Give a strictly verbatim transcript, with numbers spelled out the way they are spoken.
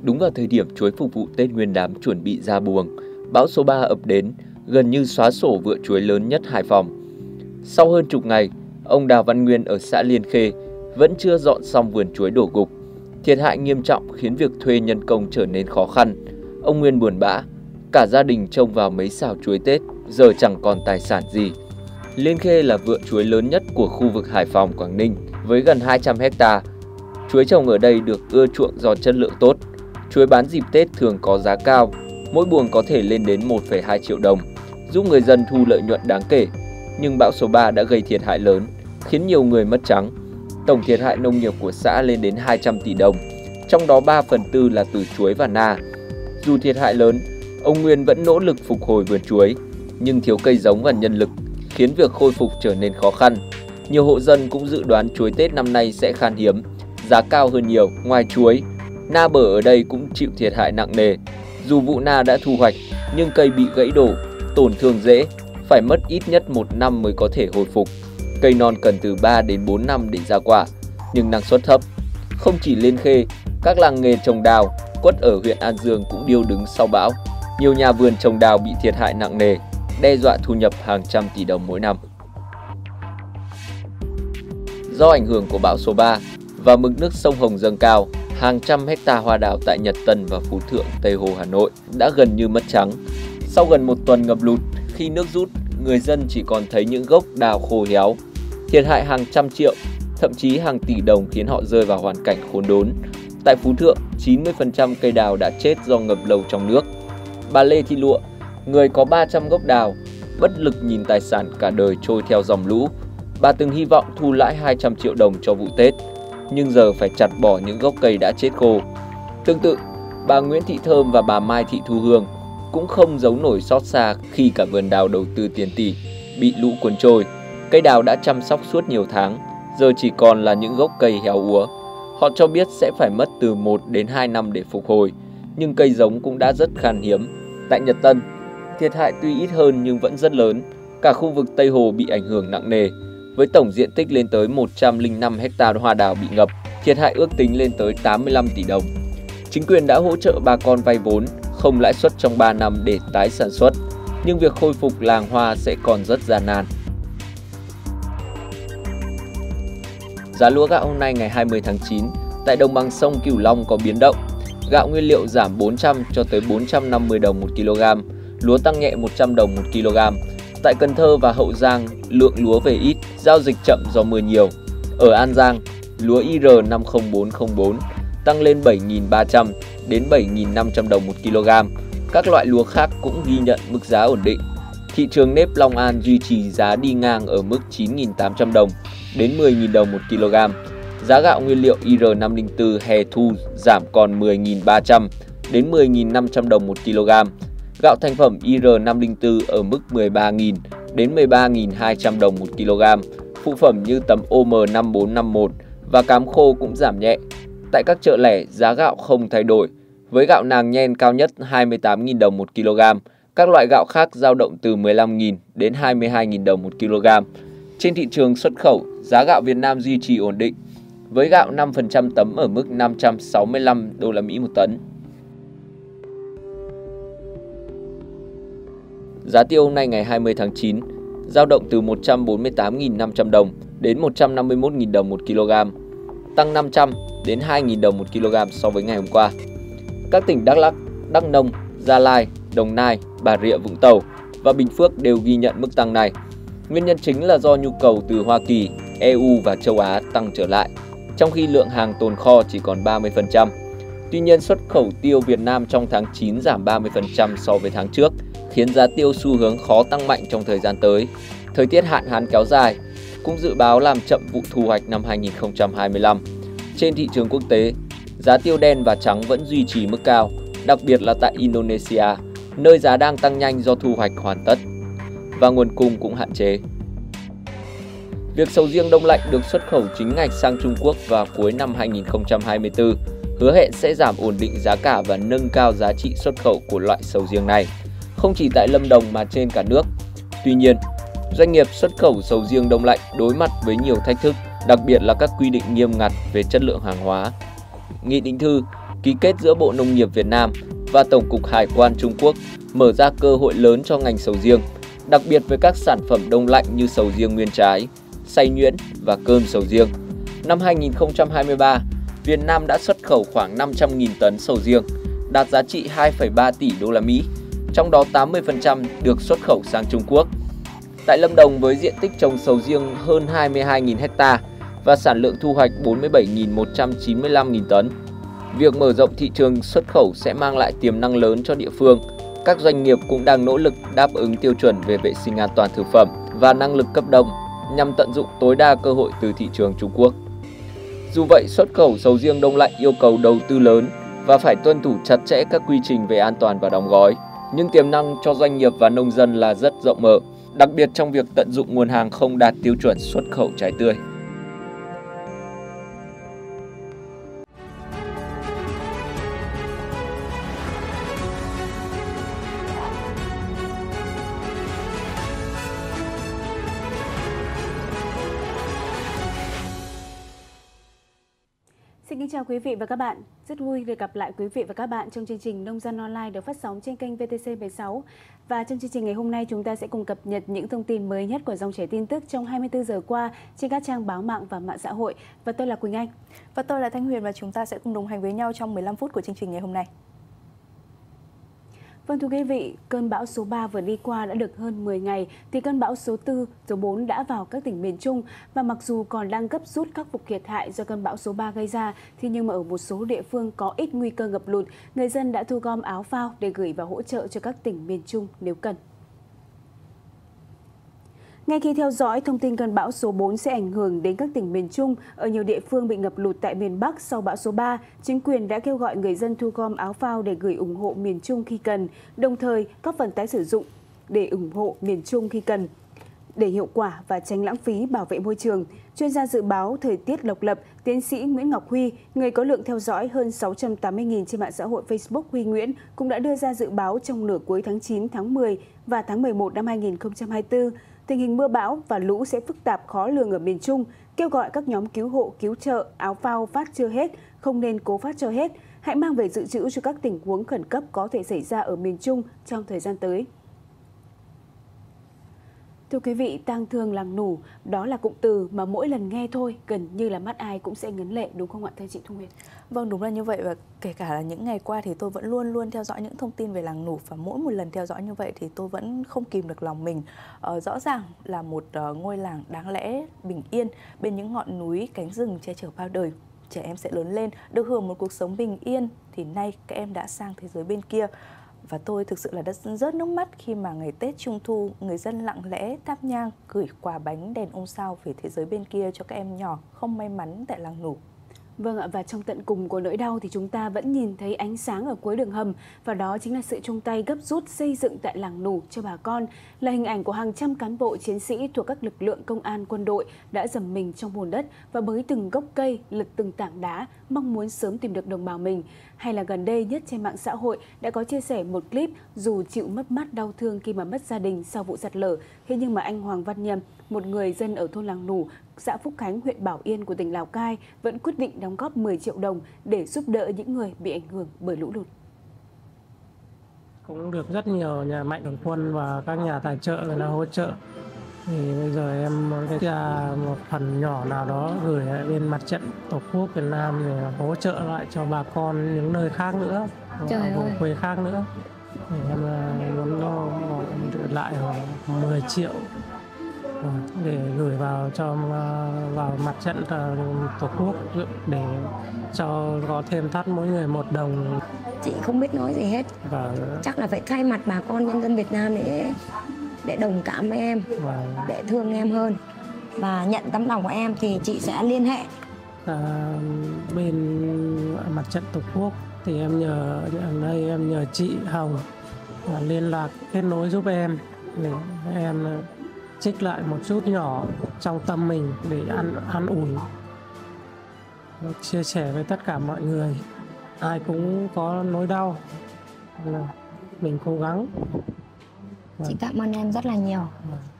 Đúng vào thời điểm chuối phục vụ Tết Nguyên đán chuẩn bị ra buồng, bão số ba ập đến, gần như xóa sổ vựa chuối lớn nhất Hải Phòng. Sau hơn chục ngày, ông Đào Văn Nguyên ở xã Liên Khê vẫn chưa dọn xong vườn chuối đổ gục. Thiệt hại nghiêm trọng khiến việc thuê nhân công trở nên khó khăn. Ông Nguyên buồn bã, cả gia đình trông vào mấy sào chuối Tết, giờ chẳng còn tài sản gì. Liên Khê là vựa chuối lớn nhất của khu vực Hải Phòng, Quảng Ninh với gần hai trăm héc-ta. Chuối trồng ở đây được ưa chuộng do chất lượng tốt. Chuối bán dịp Tết thường có giá cao, mỗi buồng có thể lên đến một phẩy hai triệu đồng, giúp người dân thu lợi nhuận đáng kể. Nhưng bão số ba đã gây thiệt hại lớn, khiến nhiều người mất trắng. Tổng thiệt hại nông nghiệp của xã lên đến hai trăm tỷ đồng, trong đó ba phần tư là từ chuối và na. Dù thiệt hại lớn, ông Nguyên vẫn nỗ lực phục hồi vườn chuối, nhưng thiếu cây giống và nhân lực khiến việc khôi phục trở nên khó khăn. Nhiều hộ dân cũng dự đoán chuối Tết năm nay sẽ khan hiếm, giá cao hơn nhiều. Ngoài chuối, na bở ở đây cũng chịu thiệt hại nặng nề. Dù vụ na đã thu hoạch, nhưng cây bị gãy đổ, tổn thương rễ, phải mất ít nhất một năm mới có thể hồi phục. Cây non cần từ ba đến bốn năm để ra quả, nhưng năng suất thấp. Không chỉ Liên Khê, các làng nghề trồng đào, quất ở huyện An Dương cũng điêu đứng sau bão. Nhiều nhà vườn trồng đào bị thiệt hại nặng nề, đe dọa thu nhập hàng trăm tỷ đồng mỗi năm. Do ảnh hưởng của bão số ba và mực nước sông Hồng dâng cao, hàng trăm hecta hoa đào tại Nhật Tân và Phú Thượng, Tây Hồ, Hà Nội đã gần như mất trắng. Sau gần một tuần ngập lụt, khi nước rút, người dân chỉ còn thấy những gốc đào khô héo. Thiệt hại hàng trăm triệu, thậm chí hàng tỷ đồng khiến họ rơi vào hoàn cảnh khốn đốn. Tại Phú Thượng, chín mươi phần trăm cây đào đã chết do ngập lâu trong nước. Bà Lê Thị Lụa, người có ba trăm gốc đào, bất lực nhìn tài sản cả đời trôi theo dòng lũ. Bà từng hy vọng thu lãi hai trăm triệu đồng cho vụ Tết, nhưng giờ phải chặt bỏ những gốc cây đã chết khô. Tương tự, bà Nguyễn Thị Thơm và bà Mai Thị Thu Hương cũng không giấu nổi xót xa khi cả vườn đào đầu tư tiền tỷ bị lũ cuốn trôi. Cây đào đã chăm sóc suốt nhiều tháng, giờ chỉ còn là những gốc cây héo úa. Họ cho biết sẽ phải mất từ một đến hai năm để phục hồi, nhưng cây giống cũng đã rất khan hiếm. Tại Nhật Tân, thiệt hại tuy ít hơn nhưng vẫn rất lớn. Cả khu vực Tây Hồ bị ảnh hưởng nặng nề, với tổng diện tích lên tới một trăm lẻ năm héc-ta hoa đào bị ngập, thiệt hại ước tính lên tới tám mươi lăm tỷ đồng. Chính quyền đã hỗ trợ bà con vay vốn, không lãi suất trong ba năm để tái sản xuất, nhưng việc khôi phục làng hoa sẽ còn rất gian nan. Giá lúa gạo hôm nay ngày hai mươi tháng chín tại đồng bằng sông Cửu Long có biến động. Gạo nguyên liệu giảm bốn trăm cho tới bốn trăm năm mươi đồng một kg, lúa tăng nhẹ một trăm đồng một kg. Tại Cần Thơ và Hậu Giang, lượng lúa về ít, giao dịch chậm do mưa nhiều. Ở An Giang, lúa I R năm không bốn không bốn tăng lên bảy nghìn ba trăm đến bảy nghìn năm trăm đồng một kg. Các loại lúa khác cũng ghi nhận mức giá ổn định. Thị trường nếp Long An duy trì giá đi ngang ở mức chín nghìn tám trăm đồng đến mười nghìn đồng một kg. Giá gạo nguyên liệu I R năm không bốn hè thu giảm còn mười nghìn ba trăm đến mười nghìn năm trăm đồng một kg. Gạo thành phẩm I R năm không bốn ở mức mười ba nghìn đến mười ba nghìn hai trăm đồng một kg. Phụ phẩm như tấm O M năm bốn năm một và cám khô cũng giảm nhẹ. Tại các chợ lẻ, giá gạo không thay đổi, với gạo nàng nhen cao nhất hai mươi tám nghìn đồng một kg. Các loại gạo khác dao động từ mười lăm nghìn đến hai mươi hai nghìn đồng một kg. Trên thị trường xuất khẩu, giá gạo Việt Nam duy trì ổn định, với gạo năm phần trăm tấm ở mức năm trăm sáu mươi lăm đô la Mỹ một tấn. Giá tiêu hôm nay ngày hai mươi tháng chín dao động từ một trăm bốn mươi tám nghìn năm trăm đồng đến một trăm năm mươi mốt nghìn đồng một kg, tăng năm trăm đến hai nghìn đồng một kg so với ngày hôm qua. Các tỉnh Đắk Lắk, Đắk Nông, Gia Lai, Đồng Nai, Bà Rịa Vũng Tàu và Bình Phước đều ghi nhận mức tăng này. Nguyên nhân chính là do nhu cầu từ Hoa Kỳ, E U và châu Á tăng trở lại, trong khi lượng hàng tồn kho chỉ còn ba mươi phần trăm. Tuy nhiên, xuất khẩu tiêu Việt Nam trong tháng chín giảm ba mươi phần trăm so với tháng trước, khiến giá tiêu xu hướng khó tăng mạnh trong thời gian tới. Thời tiết hạn hán kéo dài cũng dự báo làm chậm vụ thu hoạch năm hai nghìn không trăm hai mươi lăm. Trên thị trường quốc tế, giá tiêu đen và trắng vẫn duy trì mức cao, đặc biệt là tại Indonesia, nơi giá đang tăng nhanh do thu hoạch hoàn tất và nguồn cung cũng hạn chế. Việc sầu riêng đông lạnh được xuất khẩu chính ngạch sang Trung Quốc vào cuối năm hai nghìn không trăm hai mươi tư hứa hẹn sẽ giảm ổn định giá cả và nâng cao giá trị xuất khẩu của loại sầu riêng này, không chỉ tại Lâm Đồng mà trên cả nước. Tuy nhiên, doanh nghiệp xuất khẩu sầu riêng đông lạnh đối mặt với nhiều thách thức, đặc biệt là các quy định nghiêm ngặt về chất lượng hàng hóa. Nghị định thư ký kết giữa Bộ Nông nghiệp Việt Nam và Tổng cục Hải quan Trung Quốc mở ra cơ hội lớn cho ngành sầu riêng, đặc biệt với các sản phẩm đông lạnh như sầu riêng nguyên trái, xay nhuyễn và cơm sầu riêng. Năm hai nghìn không trăm hai mươi ba, Việt Nam đã xuất khẩu khoảng năm trăm nghìn tấn sầu riêng, đạt giá trị hai phẩy ba tỷ đô la Mỹ, trong đó tám mươi phần trăm được xuất khẩu sang Trung Quốc. Tại Lâm Đồng với diện tích trồng sầu riêng hơn hai mươi hai nghìn ha và sản lượng thu hoạch bốn mươi bảy nghìn một trăm chín mươi lăm nghìn tấn, việc mở rộng thị trường xuất khẩu sẽ mang lại tiềm năng lớn cho địa phương. Các doanh nghiệp cũng đang nỗ lực đáp ứng tiêu chuẩn về vệ sinh an toàn thực phẩm và năng lực cấp đông nhằm tận dụng tối đa cơ hội từ thị trường Trung Quốc. Dù vậy, xuất khẩu sầu riêng đông lạnh yêu cầu đầu tư lớn và phải tuân thủ chặt chẽ các quy trình về an toàn và đóng gói, nhưng tiềm năng cho doanh nghiệp và nông dân là rất rộng mở, đặc biệt trong việc tận dụng nguồn hàng không đạt tiêu chuẩn xuất khẩu trái tươi. Xin kính chào quý vị và các bạn. Rất vui được gặp lại quý vị và các bạn trong chương trình Nông dân Online được phát sóng trên kênh vê tê xê mười sáu. Và trong chương trình ngày hôm nay chúng ta sẽ cùng cập nhật những thông tin mới nhất của dòng chảy tin tức trong hai mươi tư giờ qua trên các trang báo mạng và mạng xã hội. Và tôi là Quỳnh Anh. Và tôi là Thanh Huyền và chúng ta sẽ cùng đồng hành với nhau trong mười lăm phút của chương trình ngày hôm nay. Vâng thưa quý vị, cơn bão số ba vừa đi qua đã được hơn mười ngày thì cơn bão số tư, số bốn đã vào các tỉnh miền Trung và mặc dù còn đang gấp rút khắc phục thiệt hại do cơn bão số ba gây ra thì nhưng mà ở một số địa phương có ít nguy cơ ngập lụt, người dân đã thu gom áo phao để gửi và hỗ trợ cho các tỉnh miền Trung nếu cần. Ngay khi theo dõi thông tin cơn bão số bốn sẽ ảnh hưởng đến các tỉnh miền Trung, ở nhiều địa phương bị ngập lụt tại miền Bắc sau bão số ba, chính quyền đã kêu gọi người dân thu gom áo phao để gửi ủng hộ miền Trung khi cần, đồng thời góp phần tái sử dụng để ủng hộ miền Trung khi cần. Để hiệu quả và tránh lãng phí bảo vệ môi trường, chuyên gia dự báo thời tiết độc lập, tiến sĩ Nguyễn Ngọc Huy, người có lượng theo dõi hơn sáu trăm tám mươi nghìn trên mạng xã hội Facebook Huy Nguyễn, cũng đã đưa ra dự báo trong nửa cuối tháng chín, tháng mười và tháng mười một năm hai nghìn không trăm hai mươi tư. Tình hình mưa bão và lũ sẽ phức tạp khó lường ở miền Trung, kêu gọi các nhóm cứu hộ, cứu trợ, áo phao phát chưa hết, không nên cố phát cho hết. Hãy mang về dự trữ cho các tình huống khẩn cấp có thể xảy ra ở miền Trung trong thời gian tới. Thưa quý vị, tang thương làng Nủ, đó là cụm từ mà mỗi lần nghe thôi gần như là mắt ai cũng sẽ ngấn lệ, đúng không ạ thưa chị Thu Huyền? Vâng, đúng là như vậy, và kể cả là những ngày qua thì tôi vẫn luôn luôn theo dõi những thông tin về làng Nủ, và mỗi một lần theo dõi như vậy thì tôi vẫn không kìm được lòng mình. Ờ, rõ ràng là một uh, ngôi làng đáng lẽ bình yên bên những ngọn núi cánh rừng che chở bao đời. Trẻ em sẽ lớn lên, được hưởng một cuộc sống bình yên, thì nay các em đã sang thế giới bên kia. Và tôi thực sự là đã rớt nước mắt khi mà ngày Tết Trung Thu, người dân lặng lẽ thắp nhang gửi quà bánh đèn ông sao về thế giới bên kia cho các em nhỏ không may mắn tại làng Nủ. Vâng ạ, và trong tận cùng của nỗi đau thì chúng ta vẫn nhìn thấy ánh sáng ở cuối đường hầm, và đó chính là sự chung tay gấp rút xây dựng tại làng Nủ cho bà con, là hình ảnh của hàng trăm cán bộ chiến sĩ thuộc các lực lượng công an, quân đội đã dầm mình trong bùn đất và bới từng gốc cây, lật từng tảng đá, mong muốn sớm tìm được đồng bào mình. Hay là gần đây nhất trên mạng xã hội đã có chia sẻ một clip dù chịu mất mát đau thương khi mà mất gia đình sau vụ sạt lở, thế nhưng mà anh Hoàng Văn Nhâm, một người dân ở thôn làng Nủ, xã Phúc Khánh, huyện Bảo Yên của tỉnh Lào Cai vẫn quyết định đóng góp mười triệu đồng để giúp đỡ những người bị ảnh hưởng bởi lũ lụt. Cũng được rất nhiều nhà mạnh thường quân và các nhà tài trợ người ta hỗ trợ. Thì bây giờ em muốn cái là một phần nhỏ nào đó gửi bên mặt trận Tổ quốc Việt Nam để hỗ trợ lại cho bà con những nơi khác nữa, ở vùng quê khác nữa. Thì em muốn gửi lại mười triệu để gửi vào cho vào mặt trận Tổ quốc để cho có thêm thắt mỗi người một đồng. Chị không biết nói gì hết, và chắc là phải thay mặt bà con nhân dân Việt Nam để để đồng cảm với em, và để thương em hơn và nhận tấm lòng của em thì chị sẽ liên hệ. À, bên mặt trận Tổ quốc thì em nhờ ở đây em nhờ chị Hồng liên lạc kết nối giúp em để em trích lại một chút nhỏ trong tâm mình để ăn ăn ủi, chia sẻ với tất cả mọi người. Ai cũng có nỗi đau, mình cố gắng. Chị cảm ơn em rất là nhiều.